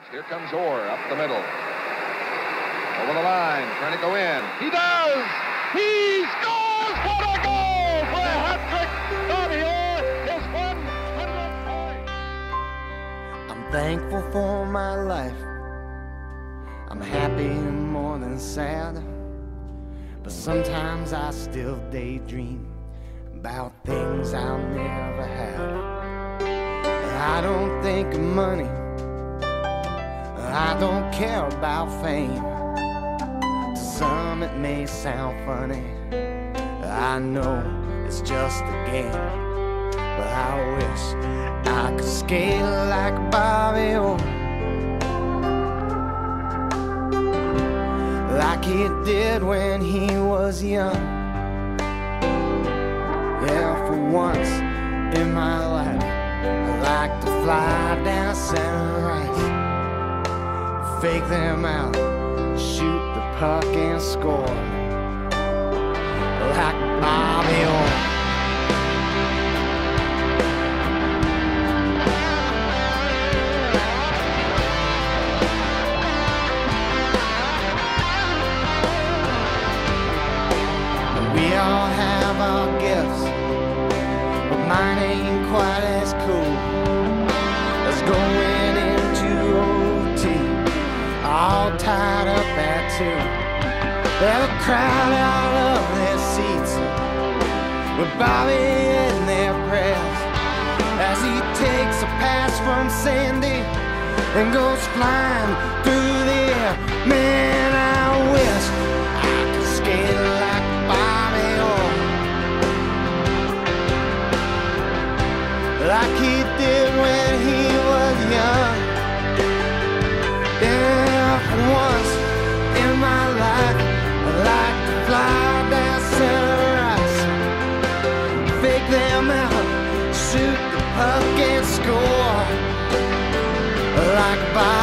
Here comes Orr up the middle. Over the line, trying to go in. He does! He scores! What a goal for a hat-trick! Bobby Orr, his 100th point! I'm thankful for my life. I'm happy more than sad. But sometimes I still daydream about things I'll never have. I don't think of money. I don't care about fame. To some it may sound funny. I know it's just a game. But I wish I could skate like Bobby Orr, like he did when he was young. Yeah, for once in my life I like to fly down center ice, fake them out, shoot the puck and score like Bobby Orr. We all have our gifts, but mine ain't quite as cool as going into OT, all tied up at 2. They'll crowd out of their seats with Bobby in their prayers as he takes a pass from Sandy and goes flying through the air. Man, I wish I could skate like Bobby Orr, like he did when he was young. Yeah, for once in my life I like to fly down center ice, fake them out, shoot the puck and score like Bobby